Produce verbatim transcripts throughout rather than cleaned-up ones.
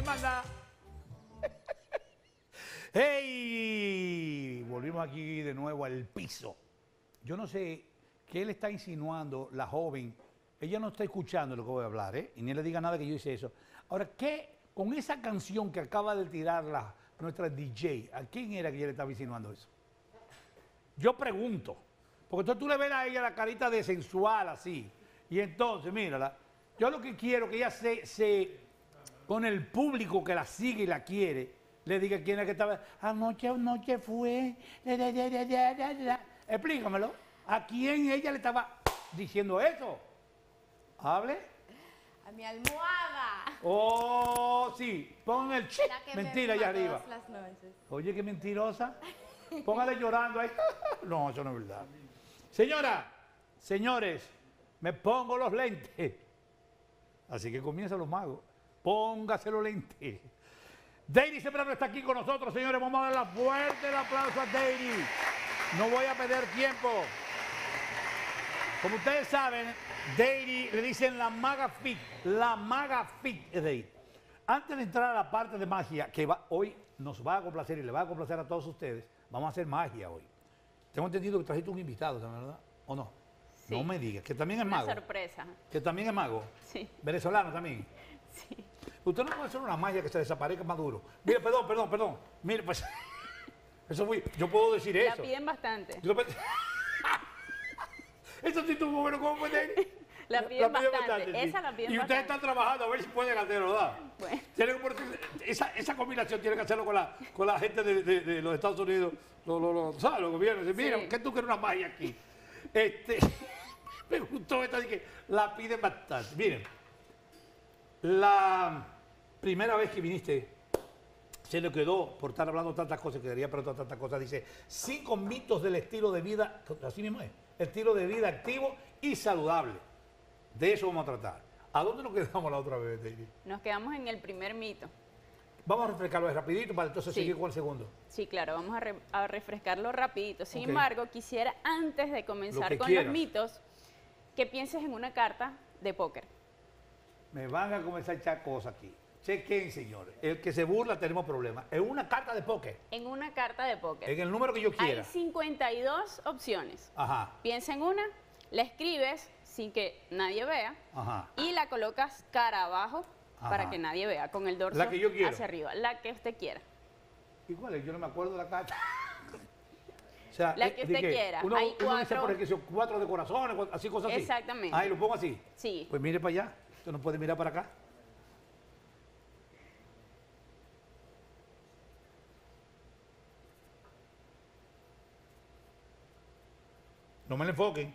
más nada. ¡Hey! Volvimos aquí de nuevo al piso. Yo no sé qué le está insinuando la joven. Ella no está escuchando lo que voy a hablar, ¿eh? Y ni le diga nada que yo hice eso. Ahora, ¿qué? Con esa canción que acaba de tirar la, nuestra D J, ¿a quién era que ella le estaba insinuando eso? Yo pregunto. Porque entonces tú le ves a ella la carita de sensual así. Y entonces, mírala. Yo lo que quiero es que ella se, se, con el público que la sigue y la quiere, le diga quién es que estaba. Anoche, anoche fue. Da, da, da, da, da, da. Explícamelo. ¿A quién ella le estaba diciendo eso? ¿Hable? A mi almohada. Oh, sí. Pon el chip. La que Mentira me allá mima arriba. todas las noches. Oye, qué mentirosa. Póngale llorando ahí. No, eso no es verdad. Señora, señores, me pongo los lentes. Así que comienzan los magos. Póngase los lentes. Deiry Sembrano está aquí con nosotros, señores. Vamos a darle la fuerte el aplauso a Deiry. No voy a perder tiempo. Como ustedes saben, Deiry le dicen la maga fit. La maga fit es Deiry. Antes de entrar a la parte de magia, que va, hoy nos va a complacer y le va a complacer a todos ustedes, vamos a hacer magia hoy. Tengo entendido que trajiste un invitado, ¿verdad? ¿O no? Sí. No me digas, que también es Una mago. sorpresa. Que también es mago. Sí. Venezolano también. Sí. Usted no puede hacer una magia que se desaparezca Maduro. Mire, perdón, perdón, perdón. Mire, pues. Eso fue. Yo puedo decir La eso. piden bastante. Yo, eso sí tuvo bueno, ¿cómo puede? La piden bastante. Sí. Esa la piden Y ustedes bastante. están trabajando a ver si pueden hacerlo, ¿verdad? Bueno. Tienen que poner- esa, esa combinación tiene que hacerlo con la, con la gente de, de- de los Estados Unidos, los, los, los, ¿sabes? Los gobiernos. Dicen, mira, Sí. ¿qué tú quieres una magia aquí? Este, me gustó esta, así que la piden bastante. Miren, la primera vez que viniste, se le quedó, por estar hablando tantas cosas, que quería preguntar tantas cosas, dice, cinco mitos del estilo de vida, así mismo es, estilo de vida activo y saludable. De eso vamos a tratar. ¿A dónde nos quedamos la otra vez, Deiry? Nos quedamos en el primer mito. Vamos a refrescarlo rapidito para entonces Sí. seguir con el segundo. Sí, claro, vamos a, re- a refrescarlo rapidito. Sin Ok. embargo, quisiera, antes de comenzar que con quieras. los mitos, que pienses en una carta de póker. Me van a comenzar a echar cosas aquí. Chequen, señores. El que se burla tenemos problemas. Es una carta de póker. En una carta de póker. En el número que yo quiera. Hay cincuenta y dos opciones. Ajá, Piensa en una, la escribes sin que nadie vea ajá. y la colocas cara abajo para Ajá. que nadie vea, con el dorso La que yo quiero. hacia arriba, la que usted quiera. ¿Y cuál es? Yo no me acuerdo de la carta. O sea, La eh, que ¿de usted qué? quiera. Uno, Hay uno dice cuatro- por ejemplo, cuatro de corazones, cu- así cosas así. Exactamente. Ah, y lo pongo así. Sí. Pues mire para allá. Usted no puede mirar para acá. No me le enfoquen.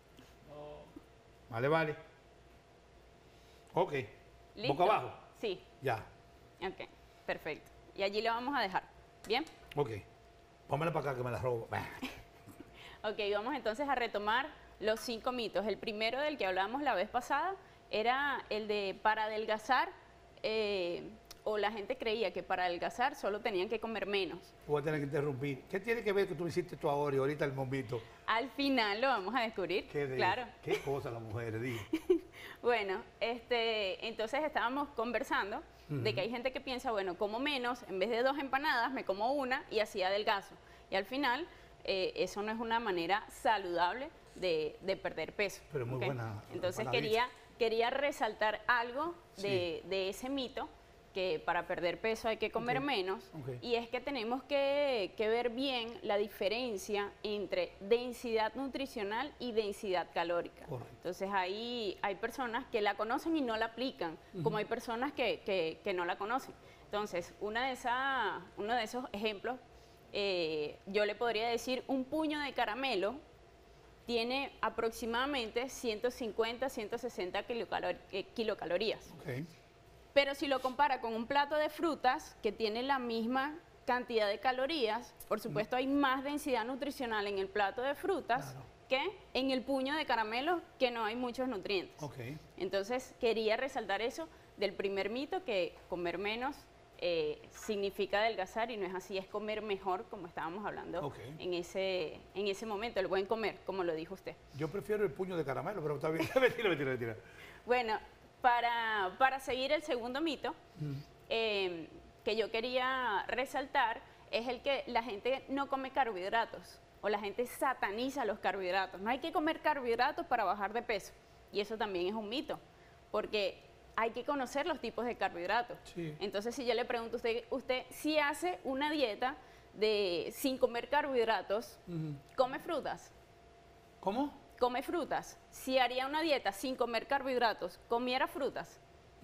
Vale, vale. Ok. ¿Listo? Boca abajo. Sí. Ya. Ok, perfecto. Y allí lo vamos a dejar. ¿Bien? Ok. Pónmela para acá que me la robo. Ok, vamos entonces a retomar los cinco mitos. El primero del que hablábamos la vez pasada era el de para adelgazar, eh, o la gente creía que para adelgazar solo tenían que comer menos. Voy a tener que interrumpir. ¿Qué tiene que ver que tú hiciste esto ahora y ahorita el momento? Al final lo vamos a descubrir. ¿Qué de- Claro. ¿Qué cosa las mujeres? Dime. Bueno, este, entonces estábamos conversando de que hay gente que piensa, bueno, como menos, en vez de dos empanadas, me como una y así adelgazo. Y al final, eh, eso no es una manera saludable de, de perder peso. Pero muy ¿ok? buena Entonces empanadita. quería, quería resaltar algo de, de ese mito, que para perder peso hay que comer Ok, menos, ok. y es que tenemos que, que ver bien la diferencia entre densidad nutricional y densidad calórica. Correcto. Entonces ahí hay personas que la conocen y no la aplican, como hay personas que, que- que no la conocen. Entonces, una de esa, uno de esos ejemplos, eh, yo le podría decir, un puño de caramelo tiene aproximadamente ciento cincuenta, ciento sesenta kilocalor- eh, kilocalorías. Ok. Pero si lo compara con un plato de frutas que tiene la misma cantidad de calorías, por supuesto hay más densidad nutricional en el plato de frutas Claro. que en el puño de caramelos, que no hay muchos nutrientes. Ok. Entonces quería resaltar eso del primer mito, que comer menos eh, significa adelgazar, y no es así, es comer mejor, como estábamos hablando Ok. en, ese, en ese momento, el buen comer, como lo dijo usted. Yo prefiero el puño de caramelo, pero está bien. mentira, mentira, mentira. Bueno, para, para seguir el segundo mito, eh, que yo quería resaltar es el que la gente no come carbohidratos o la gente sataniza los carbohidratos. No hay que comer carbohidratos para bajar de peso. Y eso también es un mito, porque hay que conocer los tipos de carbohidratos. Sí. Entonces, si yo le pregunto a usted, usted si hace una dieta de sin comer carbohidratos, Ujú. ¿come frutas? ¿Cómo? Come frutas. Si haría una dieta sin comer carbohidratos, ¿comiera frutas?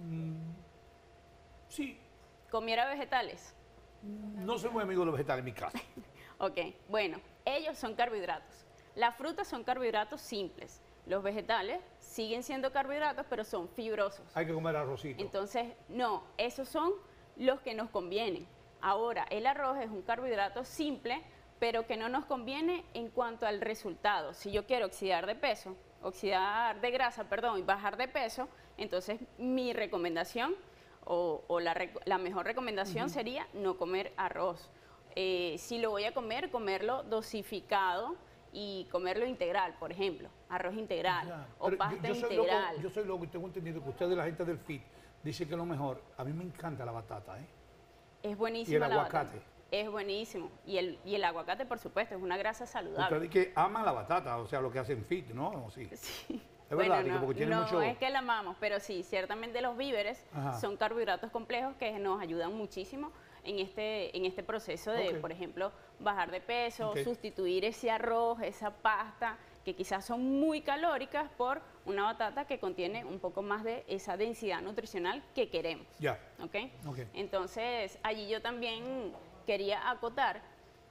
Sí. ¿Comiera vegetales? No soy muy amigo de los vegetales en mi casa. Ok, bueno, ellos son carbohidratos. Las frutas son carbohidratos simples. Los vegetales siguen siendo carbohidratos, pero son fibrosos. Hay que comer arrocito. Entonces, no, esos son los que nos convienen. Ahora, el arroz es un carbohidrato simple, pero que no nos conviene en cuanto al resultado. Si yo quiero oxidar de peso, oxidar de grasa, perdón, y bajar de peso, entonces mi recomendación o, o la, rec- la mejor recomendación Ujú. sería no comer arroz. Eh, si lo voy a comer, comerlo dosificado y comerlo integral, por ejemplo, arroz integral Ya. o Pero yo- pasta yo, soy integral. Loco, yo soy loco y tengo entendido que ustedes, la gente del F I T, dicen que es lo mejor. A mí me encanta la batata, ¿eh? Es buenísimo. Y el aguacate. Es buenísimo. Y el, y el aguacate, por supuesto, es una grasa saludable. Ustedes que aman la batata, o sea, lo que hacen F I T, ¿no? Sí. Sí. Es verdad, Bueno, Rico, porque tiene no mucho- es que la amamos, pero sí, ciertamente los víveres Ajá. son carbohidratos complejos que nos ayudan muchísimo en este, en este proceso de, Ok. por ejemplo, bajar de peso, Ok. sustituir ese arroz, esa pasta, que quizás son muy calóricas, por una batata que contiene un poco más de esa densidad nutricional que queremos. Ya. ¿Ok? Ok. Entonces, allí yo también quería acotar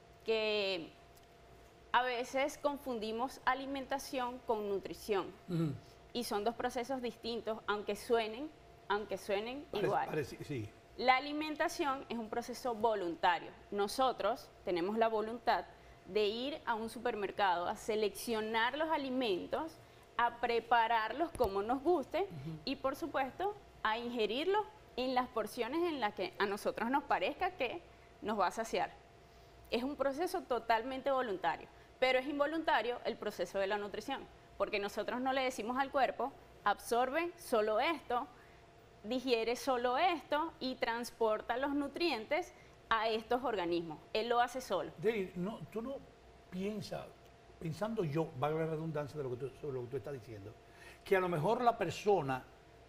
que a veces confundimos alimentación con nutrición Ujú. y son dos procesos distintos, aunque suenen, aunque suenen Parece- igual. parece- sí. La alimentación es un proceso voluntario. Nosotros tenemos la voluntad de ir a un supermercado a seleccionar los alimentos, a prepararlos como nos guste y, por supuesto, a ingerirlos en las porciones en las que a nosotros nos parezca que nos va a saciar. Es un proceso totalmente voluntario, pero es involuntario el proceso de la nutrición, porque nosotros no le decimos al cuerpo, absorbe solo esto, digiere solo esto y transporta los nutrientes a estos organismos. Él lo hace solo. Deli, no, tú no piensas, pensando yo, valga la redundancia de lo que tú, sobre lo que tú estás diciendo, que a lo mejor la persona,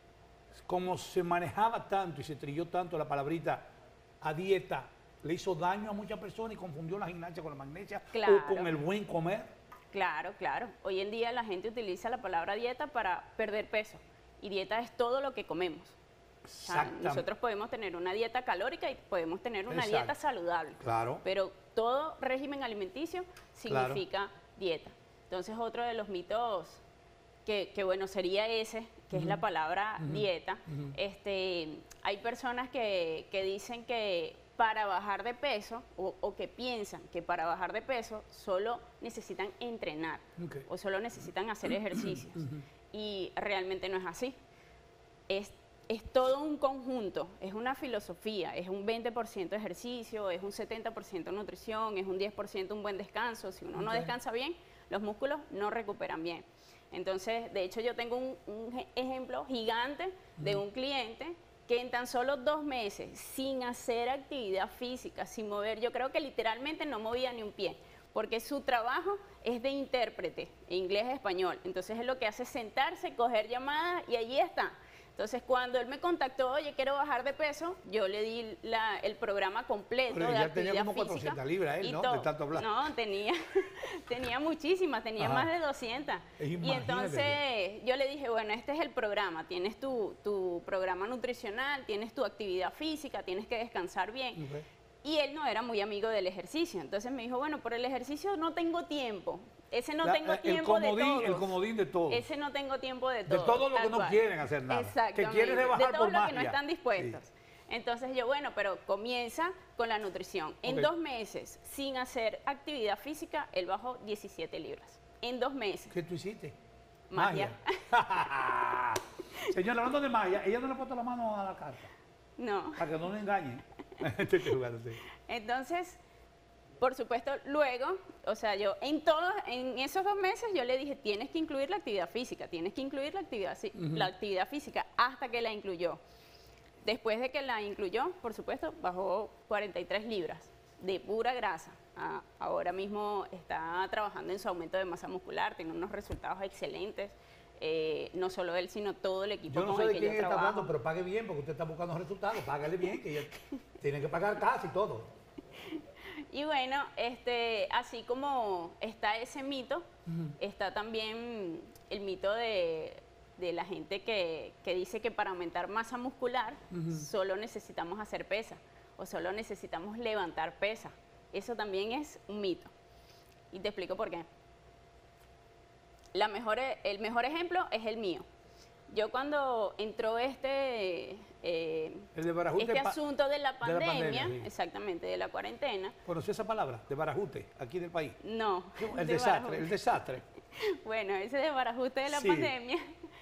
como se manejaba tanto y se trilló tanto la palabrita a dieta, le hizo daño a muchas personas y confundió la gimnasia con la magnesia Claro. o con el buen comer. Claro, claro. Hoy en día la gente utiliza la palabra dieta para perder peso y dieta es todo lo que comemos. O sea, Exactamente. nosotros podemos tener una dieta calórica y podemos tener una Exacto. dieta saludable. Claro. Pero todo régimen alimenticio significa dieta. Entonces, otro de los mitos que, que, bueno, sería ese, que es la palabra dieta. ujú. Este, hay personas que, que dicen que para bajar de peso o, o que piensan que para bajar de peso solo necesitan entrenar Ok. o solo necesitan hacer ejercicios. Y realmente no es así. Es, es todo un conjunto, es una filosofía, es un veinte por ciento ejercicio, es un setenta por ciento nutrición, es un diez por ciento un buen descanso. Si uno no Ok. descansa bien, los músculos no recuperan bien. Entonces, de hecho, yo tengo un, un ej- ejemplo gigante de un cliente que en tan solo dos meses, sin hacer actividad física, sin mover, yo creo que literalmente no movía ni un pie, porque su trabajo es de intérprete, inglés e español. Entonces, él lo que hace es sentarse, coger llamadas y allí está. Entonces, cuando él me contactó, oye, quiero bajar de peso, yo le di la- el programa completo Pero de ya actividad tenía como física cuatrocientas libras él, y ¿no? todo. De tanto hablar. No, tenía, tenía muchísimas, tenía Ajá. más de doscientas. Es Y imagínate. entonces yo le dije, bueno, este es el programa, tienes tu, tu programa nutricional, tienes tu actividad física, tienes que descansar bien. Ok. Y él no era muy amigo del ejercicio. Entonces me dijo, bueno, por el ejercicio no tengo tiempo. Ese no La- tengo el tiempo comodín, de todos. el comodín de todo. Ese no tengo tiempo de De todo. todo lo que tal no cual. quieren hacer nada. Que Exactamente. quieren rebajar de todo por lo que no magia. están dispuestos. Sí. Entonces yo, bueno, pero comienza con la nutrición. En Ok. dos meses, sin hacer actividad física, él bajó diecisiete libras. En dos meses. ¿Qué tú hiciste? Magia. Señora, hablando de magia, ella no le ha puesto la mano a la carta, No. para que no le engañen. Estoy jugando, sí. Entonces, por supuesto, luego, o sea, yo en todos, en esos dos meses yo le dije, tienes que incluir la actividad física, tienes que incluir la actividad, sí, la actividad física, hasta que la incluyó. después de que la incluyó, por supuesto, bajó cuarenta y tres libras de pura grasa. Ah, ahora mismo está trabajando en su aumento de masa muscular, tiene unos resultados excelentes. Eh, no solo él, sino todo el equipo Yo no con sé de el que quién yo está trabajo. hablando, pero pague bien, porque usted está buscando resultados. Págale bien, que ella tiene que pagar casi todo. Y bueno, este, así como está ese mito, está también el mito de, de la gente que, que dice que para aumentar masa muscular solo necesitamos hacer pesa o solo necesitamos levantar pesa. Eso también es un mito. Y te explico por qué. La mejor, el mejor ejemplo es el mío. Yo cuando entró este, eh, El de Barajute este pa- asunto de la de la pandemia, pandemia, sí. exactamente, de la cuarentena, ¿Conoció esa palabra? De Barajute, aquí del país. no. El de desastre, Barajuste. el desastre. Bueno, ese desbarajuste de la Sí. pandemia,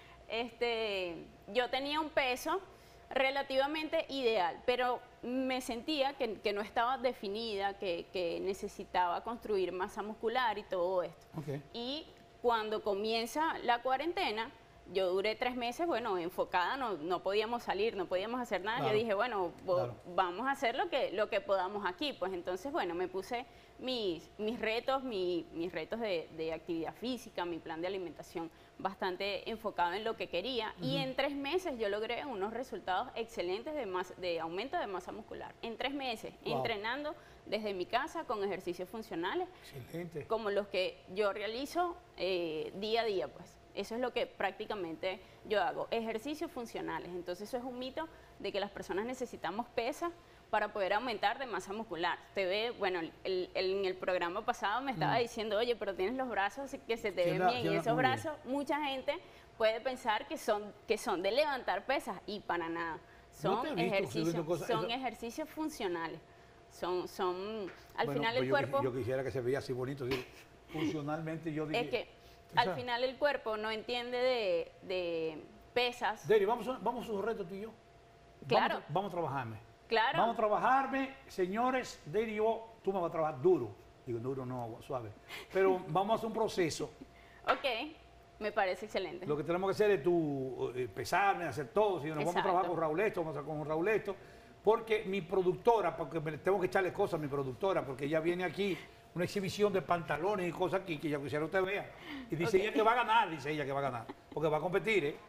este, yo tenía un peso relativamente ideal, pero me sentía que, que no estaba definida, que, que necesitaba construir masa muscular y todo esto. Ok. Y cuando comienza la cuarentena, yo duré tres meses, bueno, enfocada, no, no podíamos salir, no podíamos hacer nada. Claro. Yo dije, bueno, bo- Claro. vamos a hacer lo que, lo que podamos aquí. Pues entonces, bueno, me puse mis, mis retos, mi- mis retos de, de actividad física, mi plan de alimentación bastante enfocado en lo que quería. Y en tres meses yo logré unos resultados excelentes de, mas- de aumento de masa muscular. En tres meses, Wow. entrenando desde mi casa con ejercicios funcionales Excelente. como los que yo realizo eh, día a día, pues. Eso es lo que prácticamente yo hago, ejercicios funcionales. Entonces eso es un mito de que las personas necesitamos pesas para poder aumentar de masa muscular. Te ve, bueno, el- el- en el programa pasado me estaba diciendo, oye, pero tienes los brazos que se te Sí, ven anda- bien. sí, Y anda esos muy bien. brazos, mucha gente puede pensar que son, que son de levantar pesas y para nada. No Son te he visto, sí he ejercicios, visto cosas- son eso- ejercicios funcionales. Son, son, al Bueno, final pues el yo, cuerpo... quisi- Yo quisiera que se veía así bonito. Así, funcionalmente yo diría. Es que O al sea, final el cuerpo no entiende de, de pesas. Deri, vamos, a- vamos a un reto tú y yo. Claro. Vamos, a- vamos a trabajarme. Claro. Vamos a trabajarme, señores, Deri y yo, tú me vas a trabajar duro. Digo, duro no, suave. Pero vamos a hacer un proceso. Ok, me parece excelente. Lo que tenemos que hacer es tú eh, pesarme, hacer todo. Si nos vamos a Exacto. trabajar con Raúl esto, vamos a trabajar con Raúl esto. Porque mi productora, porque me- tengo que echarle cosas a mi productora, porque ella viene aquí, una exhibición de pantalones y cosas aquí que ella quisiera usted vea. Y dice Ok. ella que va a ganar, dice ella que va a ganar, porque va a competir, ¿eh?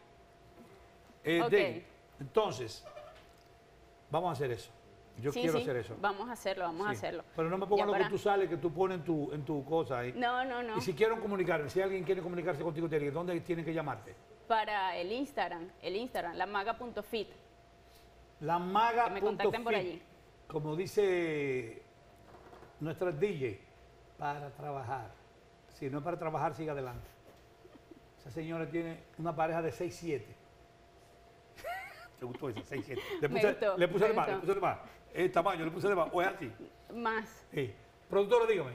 Eh, Ok. Deri, entonces, vamos a hacer eso. Yo Sí, quiero sí, hacer eso. Vamos a hacerlo, vamos a Sí. hacerlo. Pero no me pongas Ya lo para- que tú sales, que tú pones en tu, en tu cosa ahí. No, no, no. Y si quieren comunicarme, si alguien quiere comunicarse contigo, Deri, ¿dónde tienen que llamarte? Para el Instagram, el Instagram, lamaga punto fit. La maga. Que me contacten por allí. Como dice nuestra D J, para trabajar. Si no es para trabajar, sigue adelante. Esa señora tiene una pareja de seis siete. ¿Te gustó eso? seis siete. Le Me puse, gustó, le puse me de más, le gustó. puse de más. El tamaño, le puse de más. O es así. Más. Sí. Productora, dígame.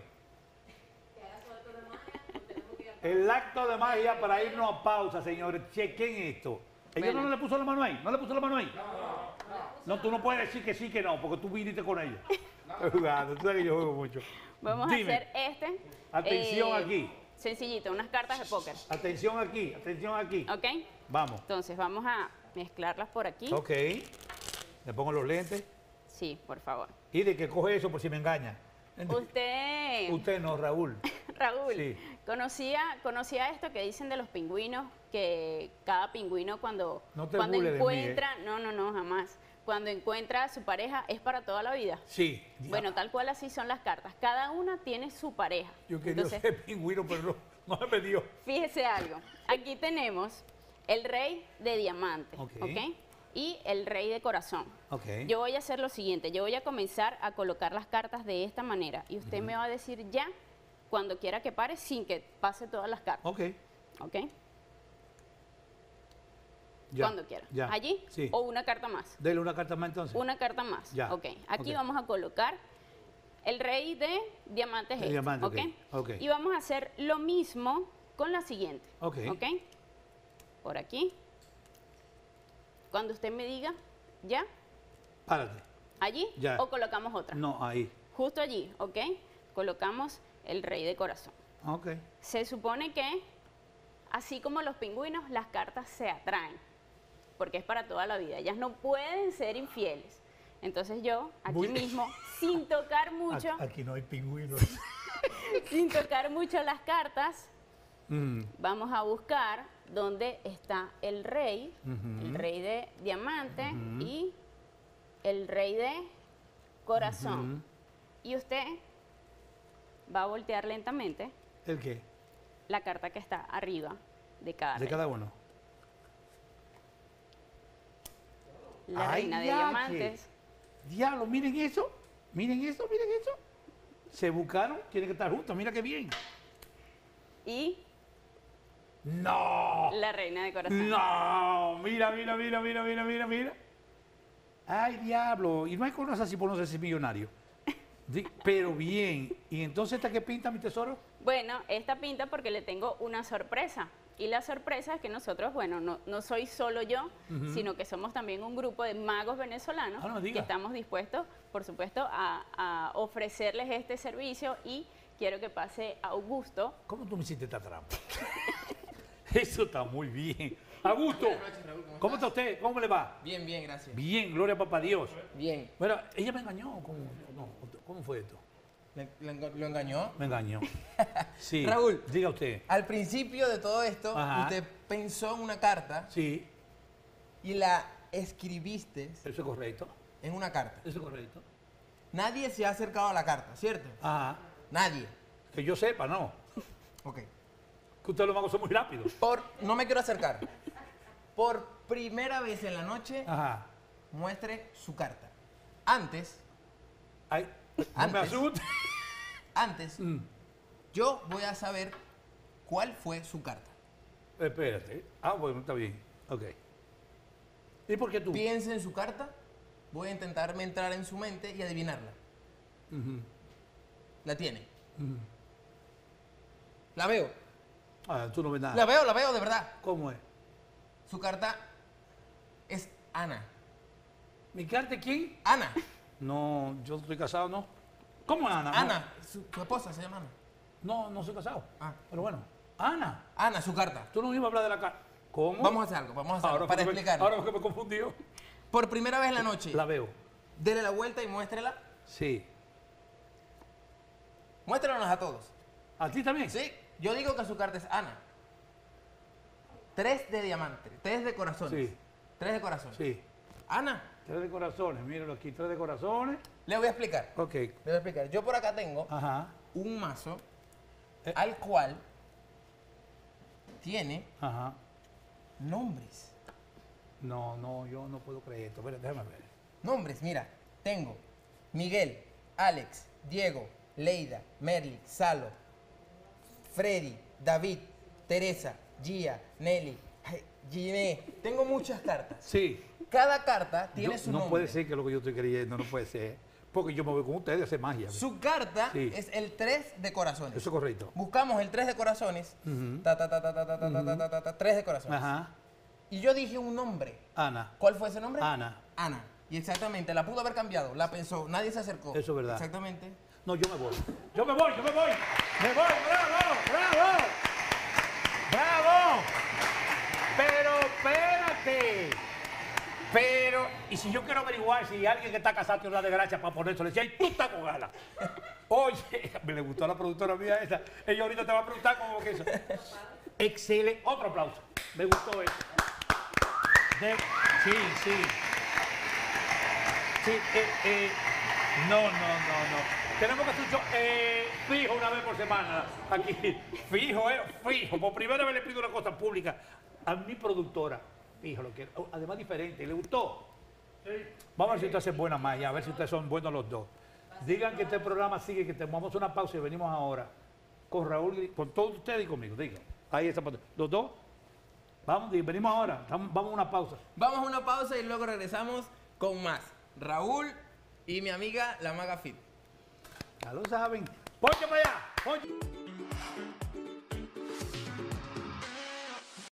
El acto de magia para irnos a pausa, señores. Chequen esto. ¿Ella Bueno. no le puso la mano ahí? ¿No le puso la mano ahí? No, tú no puedes decir que sí, que no, porque tú viniste con ella. Estoy jugando, tú sabes que yo juego mucho. Vamos Dime. a hacer este. Atención eh, aquí. Sencillito, unas cartas de póker. Atención aquí, atención aquí. ¿Ok? Vamos. Entonces vamos a mezclarlas por aquí. Ok. Le pongo los lentes. Sí, por favor. Y de que coge eso por si me engaña. Usted, Usted no, Raúl. Raúl, Sí. conocía, conocía esto que dicen de los pingüinos, que cada pingüino cuando, No te cuando burles de mí, encuentra, no, no, no, jamás. Cuando encuentra a su pareja es para toda la vida. Sí. Bueno, tal cual así son las cartas. Cada una tiene su pareja. Yo quería Entonces, ser pingüino, pero no, no me dio. fíjese algo. Aquí tenemos el rey de diamante, Ok. ¿ok? Y el rey de corazón. Ok. Yo voy a hacer lo siguiente. Yo voy a comenzar a colocar las cartas de esta manera. Y usted me va a decir ya cuando quiera que pare sin que pase todas las cartas. Ok. ¿Ok? Ya. Cuando quiera. Ya. ¿Allí? Sí. O una carta más. Dele una carta más entonces. Una carta más. Ya. Ok. Aquí Ok. vamos a colocar el rey de diamantes. De este, diamante, ¿ok? ok. Ok. Y vamos a hacer lo mismo con la siguiente. Ok. ¿Ok? Por aquí. Cuando usted me diga, ¿ya? Párate. ¿Allí? Ya. ¿O colocamos otra? No, ahí. Justo allí, ¿ok? Colocamos el rey de corazón. Ok. Se supone que, así como los pingüinos, las cartas se atraen. porque es para toda la vida. Ellas no pueden ser infieles. Entonces yo, aquí Muy- mismo, sin tocar mucho, Aquí, aquí no hay pingüinos. sin tocar mucho las cartas, Mm, vamos a buscar dónde está el rey, Ujú. el rey de diamante y el rey de corazón. Y usted va a voltear lentamente ¿El qué? la carta que está arriba de cada De rey. cada uno. La Ay, reina de ya, diamantes. Diablo, miren eso. Miren eso, miren eso. Se buscaron, tienen que estar juntos, mira qué bien. Y No. la reina de corazón. No. Mira, mira, mira, mira, mira, mira, mira. Ay, diablo. Y no hay cosas así por no ser millonario. Di- Pero bien. ¿Y entonces esta qué pinta, mi tesoro? Bueno, esta pinta porque le tengo una sorpresa. Y la sorpresa es que nosotros, bueno, no, no soy solo yo, sino que somos también un grupo de magos venezolanos Ah, no me que diga. estamos dispuestos, por supuesto, a, a ofrecerles este servicio y quiero que pase Augusto. ¿Cómo tú me hiciste esta trampa? Eso está muy bien. Augusto, Buenas noches, Raúl, ¿cómo ¿cómo está estás? usted? ¿Cómo le va? Bien, bien, gracias. Bien, gloria a papá Dios. Bien. Bueno, ella me engañó. ¿Cómo, no, ¿cómo fue esto? ¿Le- le enga- ¿Lo engañó? Me engañó. Sí. Raúl. Diga usted. Al principio de todo esto, Ajá. usted pensó en una carta Sí, y la escribiste eso es correcto. en una carta. Eso es correcto. Nadie se ha acercado a la carta, ¿cierto? Ajá. Nadie. Que yo sepa, no. Ok. Que ustedes los magos son muy rápidos. Por, no me quiero acercar. Por primera vez en la noche, Ajá. muestre su carta. Antes, Ay, no me Antes. asuste. antes, Mm, yo voy a saber cuál fue su carta. espérate. Ah, bueno, está bien. Ok. ¿Y por qué tú? Piense en su carta, voy a intentarme entrar en su mente y adivinarla. Ujú, La tiene. ujú. La veo. Ah, tú no ves nada. La veo, la veo, de verdad. ¿Cómo es? Su carta es Ana. ¿Mi carta quién? Ana. No, yo estoy casado, ¿no? ¿Cómo Ana? No. Ana. Su, su esposa se llama Ana. No, no soy casado. Ah. Pero bueno. Ana, Ana, su carta. tú no ibas a hablar de la carta. ¿Cómo? Vamos a hacer algo, vamos a hacer algo Ahora para fue que me- explicarlo. Ahora que me confundió. Por primera vez en la noche, La veo. dele la vuelta y muéstrela. Sí. Muéstrenos a todos. ¿A ti también? Sí, yo digo que su carta es Ana. Tres de diamante, tres de corazones. Sí. Tres de corazones. Sí. Ana, Tres de corazones, míralo aquí, tres de corazones. le voy a explicar. Ok. Le voy a explicar. Yo por acá tengo Ajá. un mazo Eh. al cual tiene Ajá. nombres. No, no, yo no puedo creer esto. Espera, déjame ver. Nombres, mira, tengo Miguel, Alex, Diego, Leida, Merly, Salo, Freddy, David, Teresa, Gia, Nelly, ay, Giné. Tengo muchas cartas. Sí. Cada carta tiene Yo- su no nombre. puede ser que lo que yo estoy creyendo, no puede ser. Porque yo me voy con ustedes a hacer magia. Su carta Sí. es el tres de corazones. Eso es correcto. Buscamos el tres de corazones. Ujú. Ta, ta, ta, ta, ta, ta, ta, ta, ta, ta, ta, tres de corazones. Ajá. Y yo dije un nombre. Ana. ¿Cuál fue ese nombre? Ana. Ana. Y exactamente, la pudo haber cambiado, la pensó, nadie se acercó. Eso es verdad. Exactamente. No, yo me voy. Yo me voy, yo me voy. Me voy, bravo, bravo. Bravo. Pero espérate. Pero, y si yo quiero averiguar si alguien que está casado tiene una desgracia para ponerse, le decía, ay, tú estás con ganas. Oye, me le gustó a la productora mía esa. Ella ahorita te va a preguntar cómo que eso. Excelente. Otro aplauso. Me gustó eso. De- sí, sí. Sí, eh, eh, no, no, no, no. Tenemos que hacer un show eh, fijo una vez por semana aquí. Fijo, eh, fijo. Por primera vez le pido una cosa pública a mi productora. Fijo, lo que, además diferente. ¿Le gustó? Sí. Vamos a ver si ustedes hacen buena magia, a ver si ustedes son buenos los dos. Digan que este programa sigue, que tomamos una pausa y venimos ahora con Raúl, con todos ustedes y conmigo. Digan. Ahí está. Los dos. Vamos, venimos ahora. Vamos a una pausa. Vamos a una pausa y luego regresamos con más. Raúl y mi amiga la Maga Fit. Ya lo saben. ¡Ponche para allá! ¡Ponche!